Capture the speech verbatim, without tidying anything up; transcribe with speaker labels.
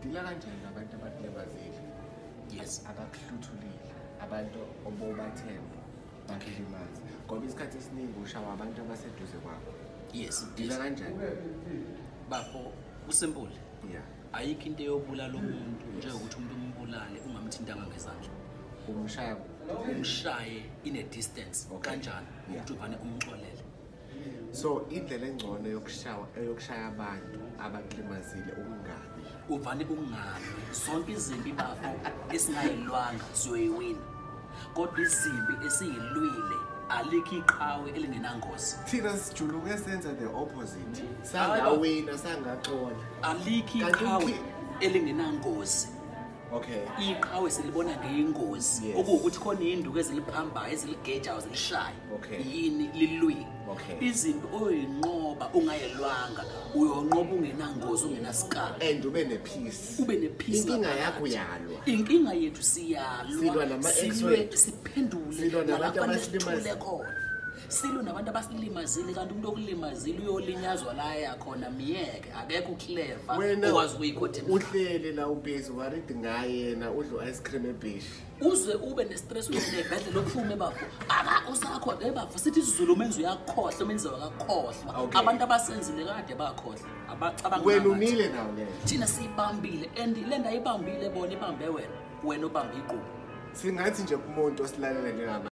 Speaker 1: udila kanjani nabantu abakulibazile?
Speaker 2: Yes.
Speaker 1: Abakuhluthulile, abantu obobathemba bakulimaza. Ngoba isikhathi esiningi ushawa abantu abaseduze kwakho.
Speaker 2: Yes.
Speaker 1: Udila kanjani?
Speaker 2: Bafo usimple.
Speaker 1: Yeah.
Speaker 2: Ayikho into yobulala umuntu njengokuthi umuntu umbulale ungamthintanga ngezandla.
Speaker 1: Umshaya
Speaker 2: Umshaye in a distance kanjani ukuthi uvane umxolele.
Speaker 1: So indlela engcono yokushawa eyokushaya abantu abakulimazile ukungabi.
Speaker 2: Uvane ungabi sonke izimbi bafo esingayilwanga siyoyiwina. Kodwa izimbi esiyilwile alikho iqhawe elingenangozi.
Speaker 1: Thina sijuluke senza the opposite. Sangawina sangaxola.
Speaker 2: Alikho iqhawe elingenangozi.
Speaker 1: Okay.
Speaker 2: Iqhawe silibona ngeyingozi okuwukuthi khona induku eziliphambayo eziligejayo zilishaya.
Speaker 1: Okay.
Speaker 2: Yini lilwi.
Speaker 1: Okay.
Speaker 2: Izimbi oyinqoba ungayelwanga uyonqoba ungenangozi ungenasikala.
Speaker 1: And ube nepeace.
Speaker 2: Ube nepeace.
Speaker 1: Inkinga yakho yalwa.
Speaker 2: Inkinga yethu siyalwa.
Speaker 1: Silwa nama X-ray
Speaker 2: siphendule.
Speaker 1: Silwa nabantu abasilimazile.
Speaker 2: Silwa nabantu abasilimazile kanti umuntu okulimazile uyolinyazwa la yakhona miyeke akekho clever okwazi ukuyikhothi.
Speaker 1: Uhlele la ubhizi waridi ngayena udlo ice cream ebish.
Speaker 2: Uze ube nestress uyinebhedle lokuphume bafo aka usakho ke bafo sithi isizulu menze uyakhohlwa menze wakakhohlwa abantu abasenzile kade bakhohlwa abacabanga
Speaker 1: wena unile nawo le
Speaker 2: thina siyibambile and le nda ayibambile bona ibambe wena wena ubambe iqhubu
Speaker 1: singathi nje umuntu osilalela njengaba